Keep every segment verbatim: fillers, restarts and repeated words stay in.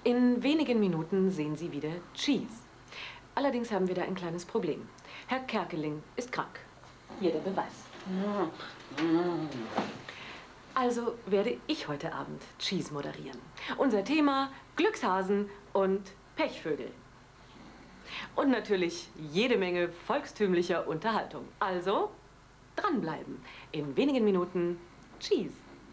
In wenigen Minuten sehen Sie wieder Cheese. Allerdings haben wir da ein kleines Problem. Herr Kerkeling ist krank. Hier der Beweis. Also werde ich heute Abend Cheese moderieren. Unser Thema: Glückshasen und Pechvögel. Und natürlich jede Menge volkstümlicher Unterhaltung. Also dranbleiben. In wenigen Minuten Cheese.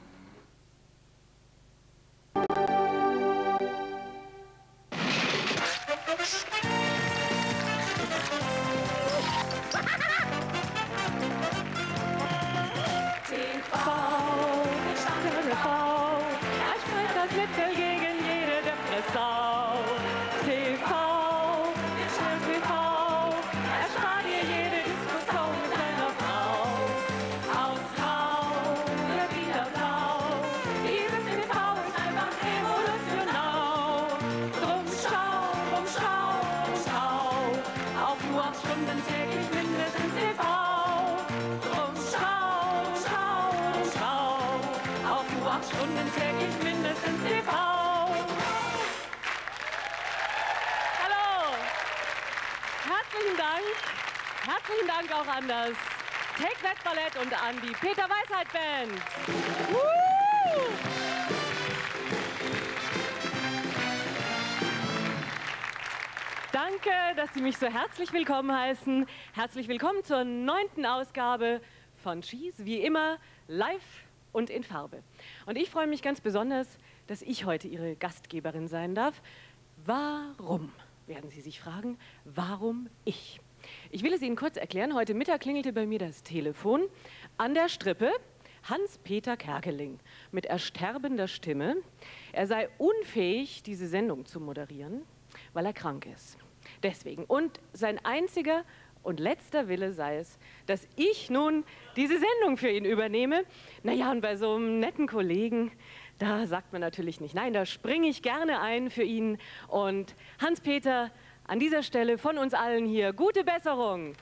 Herzlichen Dank auch an das Take That Ballett und an die Peter Weisheit Band. Woo! Danke, dass Sie mich so herzlich willkommen heißen. Herzlich willkommen zur neunten Ausgabe von Cheese, wie immer live und in Farbe. Und ich freue mich ganz besonders, dass ich heute Ihre Gastgeberin sein darf. Warum, werden Sie sich fragen, warum ich? Ich will es Ihnen kurz erklären. Heute Mittag klingelte bei mir das Telefon. An der Strippe Hans-Peter Kerkeling mit ersterbender Stimme. Er sei unfähig, diese Sendung zu moderieren, weil er krank ist. Deswegen. Und sein einziger und letzter Wille sei es, dass ich nun diese Sendung für ihn übernehme. Naja, und bei so einem netten Kollegen, da sagt man natürlich nicht nein, da springe ich gerne ein für ihn. Und Hans-Peter, an dieser Stelle von uns allen hier gute Besserung.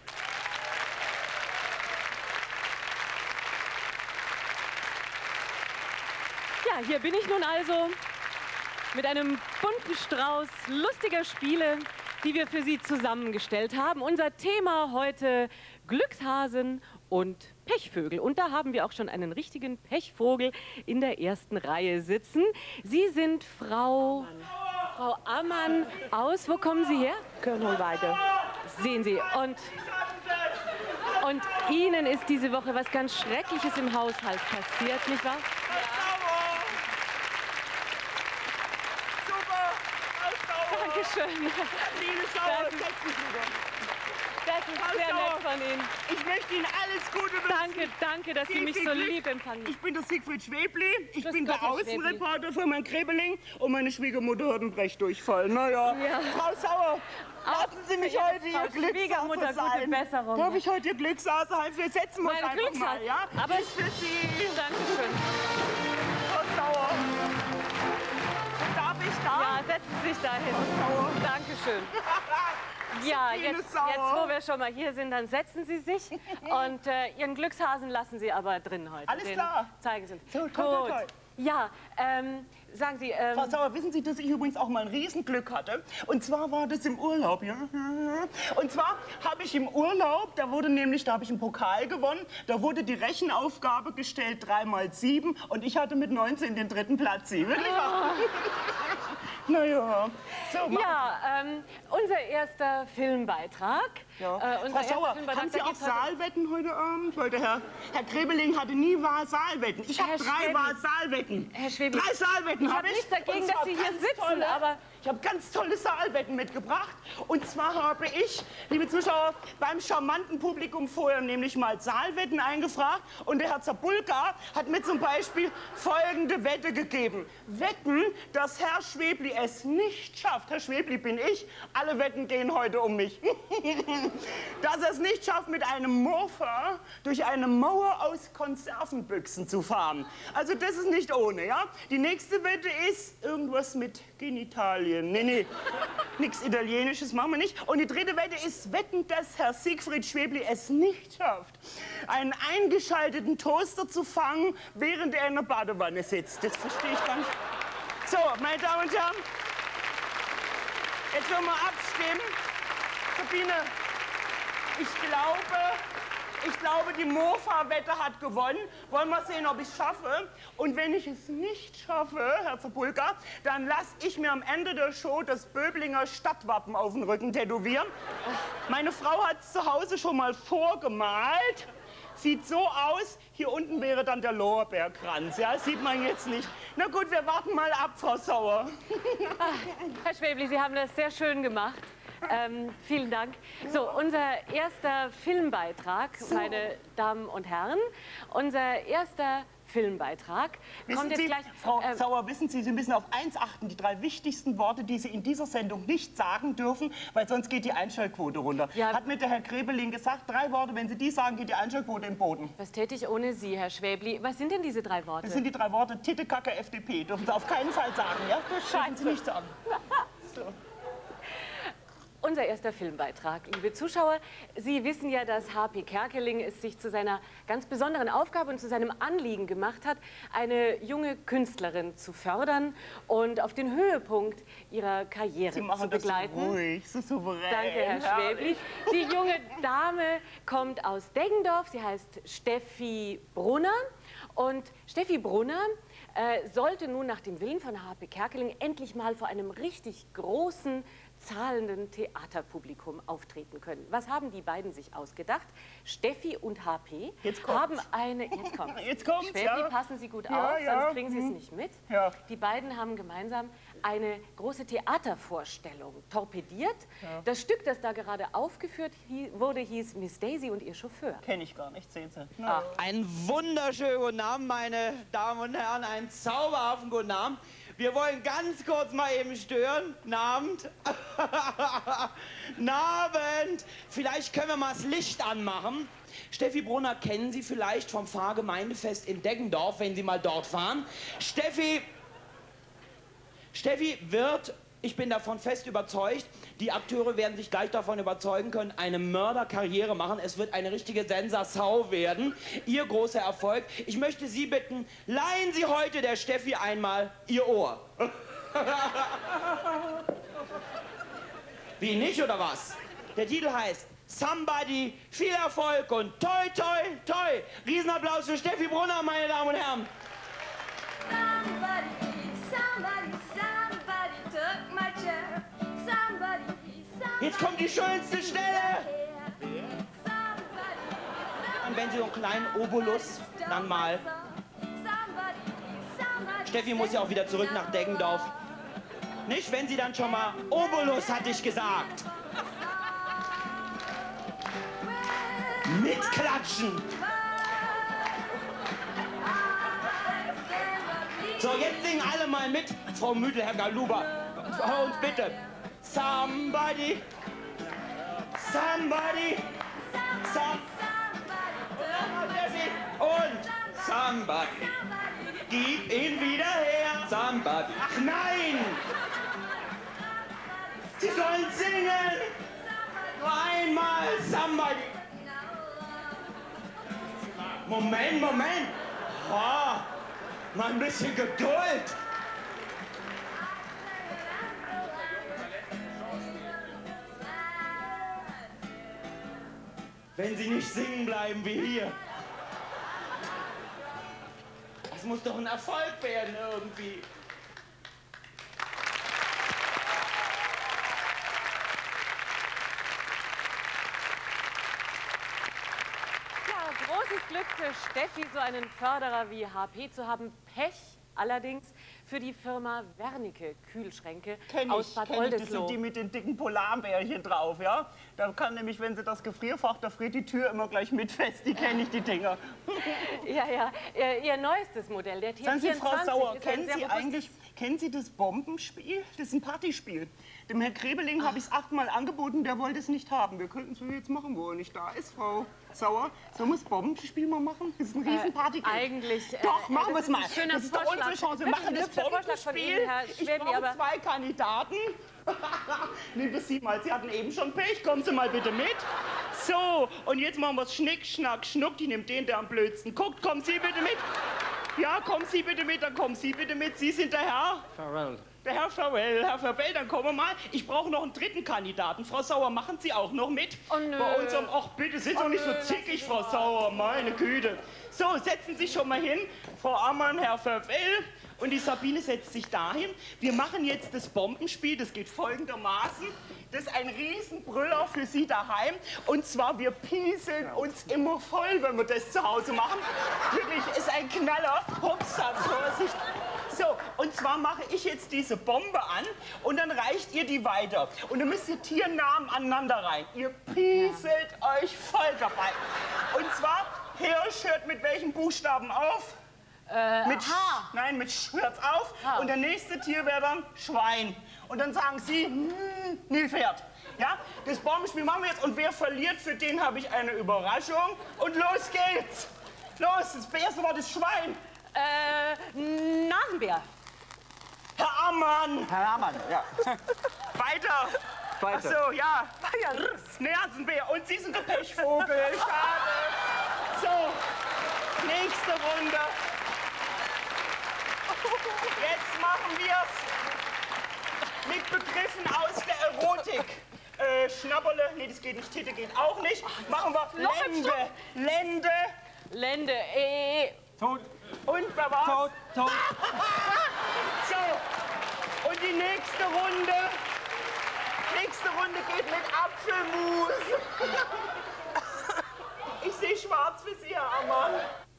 Ja, hier bin ich nun also mit einem bunten Strauß lustiger Spiele, die wir für Sie zusammengestellt haben. Unser Thema heute: Glückshasen und Pechvögel. Und da haben wir auch schon einen richtigen Pechvogel in der ersten Reihe sitzen. Sie sind Frau... Frau Ammann aus, wo kommen Sie her? Köln-Hohlweide. Sehen Sie, und, und Ihnen ist diese Woche was ganz Schreckliches im Haushalt passiert, nicht wahr? Super! Dankeschön. Liebe Schauer, das ist Das ist sehr nett von Ihnen. Ich möchte Ihnen alles Gute wünschen. Danke, danke, dass Sie Viel, mich viel so Glück. lieb empfangen. Ich bin der Siegfried Schwebli. Ich Grüß bin Gott, der Herr Schwebli. Außenreporter von meinem Krebeling und meine Schwiegermutter hat einen Brechdurchfall. Naja, Ja. Frau Sauer, lassen Sie mich Ihre heute Frau Ihr Glückshase Schwiegermutter, sein. gute Besserung. Darf ich heute Ihr Glückshase sein? Wir setzen uns Meine einfach Glückshase. mal, ja? Aber Tschüss für Sie. Dankeschön. Frau Sauer. Darf ich da? Ja, setzen Sie sich da hin. Sauer. Dankeschön. Ja, Viele jetzt, jetzt, Sauer. wo wir schon mal hier sind, dann setzen Sie sich und äh, Ihren Glückshasen lassen Sie aber drin heute. Alles Den klar. Zeigen Sie uns. So, Gut. toll, toll, toll. Ja, ähm, sagen Sie, ähm, Frau Sauer, wissen Sie, dass ich übrigens auch mal ein Riesenglück hatte? Und zwar war das im Urlaub, ja? Und zwar habe ich im Urlaub, da wurde nämlich, da habe ich einen Pokal gewonnen, da wurde die Rechenaufgabe gestellt, drei mal sieben, und ich hatte mit neunzehn den dritten Platz. Sie, wirklich wahr? Naja. So, mach- ja, ähm, unser erster Filmbeitrag. Ja. Äh, unser Frau erster Sauer, Filmbeitrag, haben Sie da auch geht's heute- Saalwetten heute Abend? Weil der Herr, Herr Krebeling hatte nie Wahl-Saalwetten. Ich habe Herr drei Schwebli. Wahl-Saalwetten. Herr Schwebli, Drei Saalwetten ich habe habe ich. nichts dagegen, Und dass zwar Sie hier ganz sitzen, tolle, aber... Ich habe ganz tolle Saalwetten mitgebracht. Und zwar habe ich, liebe Zuschauer, beim charmanten Publikum vorher nämlich mal Saalwetten eingefragt. Und der Herr Zabulka hat mir zum Beispiel folgende Wette gegeben. Wetten, dass Herr Schwebli es nicht schafft. Herr Schwebli bin ich. Alle Wetten gehen heute um mich. Dass er es nicht schafft, mit einem Mofa durch eine Mauer aus Konservenbüchsen zu fahren. Also das ist nicht ohne, ja? Die nächste Wette ist irgendwas mit Genitalien. Nee, nee, nichts Italienisches machen wir nicht. Und die dritte Wette ist, wetten, dass Herr Siegfried Schwebli es nicht schafft, einen eingeschalteten Toaster zu fangen, während er in der Badewanne sitzt. Das verstehe ich gar nicht. So, meine Damen und Herren, Jetzt wollen wir abstimmen. Sabine, ich glaube, ich glaube, die Mofa-Wette hat gewonnen. Wollen wir sehen, ob ich es schaffe. Und wenn ich es nicht schaffe, Herr Zabulka, dann lasse ich mir am Ende der Show das Böblinger Stadtwappen auf den Rücken tätowieren. Meine Frau hat es zu Hause schon mal vorgemalt. Sieht so aus, hier unten wäre dann der Lorbeerkranz, ja, sieht man jetzt nicht. Na gut, wir warten mal ab, Frau Sauer. Ach, Herr Schwebli, Sie haben das sehr schön gemacht. Ähm, vielen Dank. So, unser erster Filmbeitrag, so. Meine Damen und Herren, unser erster Filmbeitrag wissen kommt jetzt Sie, gleich. Frau äh, Sauer, wissen Sie, Sie müssen auf eins achten, die drei wichtigsten Worte, die Sie in dieser Sendung nicht sagen dürfen, weil sonst geht die Einschaltquote runter. Ja. Hat mir der Herr Krebeling gesagt, drei Worte, wenn Sie die sagen, geht die Einschaltquote im Boden. Was täte ich ohne Sie, Herr Schwebli? Was sind denn diese drei Worte? Das sind die drei Worte Titte, Kacke, F D P. Dürfen Sie auf keinen Fall sagen, ja? Das dürfen Sie nicht sagen. So. Unser erster Filmbeitrag, liebe Zuschauer. Sie wissen ja, dass H P Kerkeling es sich zu seiner ganz besonderen Aufgabe und zu seinem Anliegen gemacht hat, eine junge Künstlerin zu fördern und auf den Höhepunkt ihrer Karriere Sie machen zu begleiten. Das so ruhig, so souverän. Danke, Herr Schwebli. Die junge Dame kommt aus Deggendorf. Sie heißt Steffi Brunner. Und Steffi Brunner äh, sollte nun nach dem Willen von H P Kerkeling endlich mal vor einem richtig großen, zahlenden Theaterpublikum auftreten können. Was haben die beiden sich ausgedacht? Steffi und H P jetzt kommt's. haben eine... Jetzt kommt's. Jetzt kommt's, Schwebli, ja. passen Sie gut Ja, auf, ja. sonst kriegen Sie es Hm. nicht mit. Ja. Die beiden haben gemeinsam eine große Theatervorstellung torpediert. Ja. Das Stück, das da gerade aufgeführt hi wurde, hieß Miss Daisy und ihr Chauffeur. Kenn ich gar nicht, sehen Sie. Ach. Einen wunderschönen guten Abend, meine Damen und Herren, einen zauberhaften guten Abend. Wir wollen ganz kurz mal eben stören. Guten Abend. Guten Abend. Vielleicht können wir mal das Licht anmachen. Steffi Brunner kennen Sie vielleicht vom Pfarrgemeindefest in Deggendorf, wenn Sie mal dort fahren. Steffi, Steffi wird, ich bin davon fest überzeugt, die Akteure werden sich gleich davon überzeugen können, eine Mörderkarriere machen. Es wird eine richtige Sensasau werden. Ihr großer Erfolg. Ich möchte Sie bitten, leihen Sie heute der Steffi einmal Ihr Ohr. Wie, nicht oder was? Der Titel heißt Somebody, viel Erfolg und toi, toi, toi. Riesenapplaus für Steffi Brunner, meine Damen und Herren. Somebody, somebody, somebody took my chair. Somebody, somebody. Jetzt kommt die schönste Stelle. Und wenn Sie so einen kleinen Obolus dann mal. Steffi muss ja auch wieder zurück nach Deggendorf. Nicht, wenn Sie dann schon mal Obolus, hatte ich gesagt. Mitklatschen. So, jetzt singen alle mal mit. Frau Müdel, Herr Galuba, hör uns bitte. Somebody, somebody, some, und somebody, gib ihn wieder her. Somebody. Ach nein! Sie sollen singen. Nur einmal somebody. Moment, Moment. Oh, mal ein bisschen Geduld. Wenn Sie nicht singen bleiben wie hier. Das muss doch ein Erfolg werden irgendwie. Ja, großes Glück für Steffi, so einen Förderer wie H P zu haben. Pech allerdings für die Firma Wernicke Kühlschränke Kenn aus ich, Bad kenn ich, das Oldesloe. sind die mit den dicken Polarbärchen drauf, ja? Da kann nämlich, wenn sie das Gefrierfach, da friert die Tür immer gleich mit fest. Die kenne ich, die Dinger. Ja, ja, ihr, ihr neuestes Modell, der T Sagen Sie, Frau Sauer, ist ein kennen sehr Sie robustes- eigentlich, kennen Sie das Bombenspiel? Das ist ein Partyspiel. Dem Herrn Krebeling habe ich es achtmal angeboten, der wollte es nicht haben. Wir könnten es jetzt machen, wo er nicht da ist, Frau Sauer. Sollen wir das Bombenspiel mal machen? Das ist ein riesen Party. Eigentlich. Doch, äh, machen wir das es ist mal. ein schöner Das ist doch Vorschlag. unsere Chance. Wir Wirklich machen ein das hübscher Vorschlag von Bombenspiel. Ihnen, Herr Ich Schwebli, brauche aber zwei Kandidaten. Nehmen wir Sie mal. Sie hatten eben schon Pech. Kommen Sie mal bitte mit. So, und jetzt machen wir es Schnick, Schnack, Schnuck. Die nimmt den, der am blödsten guckt. Kommen Sie bitte mit. Ja, kommen Sie bitte mit. Dann kommen Sie bitte mit. Sie sind der Herr. Farrell. Der Herr Verwell, Herr Verwell, dann kommen wir mal. Ich brauche noch einen dritten Kandidaten. Frau Sauer, machen Sie auch noch mit? Oh, nö. Bei unserem, ach bitte, sind Oh, doch nicht nö, so zickig, Frau Sauer, meine Güte. So, setzen Sie sich schon mal hin. Frau Ammann, Herr Verwell und die Sabine setzt sich dahin. Wir machen jetzt das Bombenspiel, das geht folgendermaßen. Das ist ein Riesenbrüller für Sie daheim. Und zwar, wir pieseln uns immer voll, wenn wir das zu Hause machen. Wirklich, ist ein Knaller. Hupsa, Vorsicht. So, und zwar mache ich jetzt diese Bombe an und dann reicht ihr die weiter. Und dann müsst ihr Tiernamen aneinander rein. Ihr pieselt ja. euch voll dabei. Und zwar, Hirsch hört mit welchen Buchstaben auf? Äh, mit H. Nein, mit Sch hört's auf. H. Und der nächste Tier wäre dann Schwein. Und dann sagen Sie, hm, Nilpferd. Ja, das Bombenspiel machen wir jetzt. Und wer verliert, für den habe ich eine Überraschung. Und los geht's. Los, das erste Wort ist Schwein. Äh, Nasenbär. Herr Ammann. Herr Ammann, ja. Weiter. Weiter. Ach so, ja. Nasenbär. Und Sie sind der Pechvogel. Schade. So, nächste Runde. Jetzt machen wir's mit Begriffen aus der Erotik. Äh, Schnabberle, nee, das geht nicht. Titte geht auch nicht. Machen wir Noch ein Lende. Lende. Lende. Äh, Tot. Und wer war's? Tot. Tot. So, und die nächste Runde, nächste Runde geht mit Apfelmus. Ich sehe schwarz für Sie, Herr Ammann.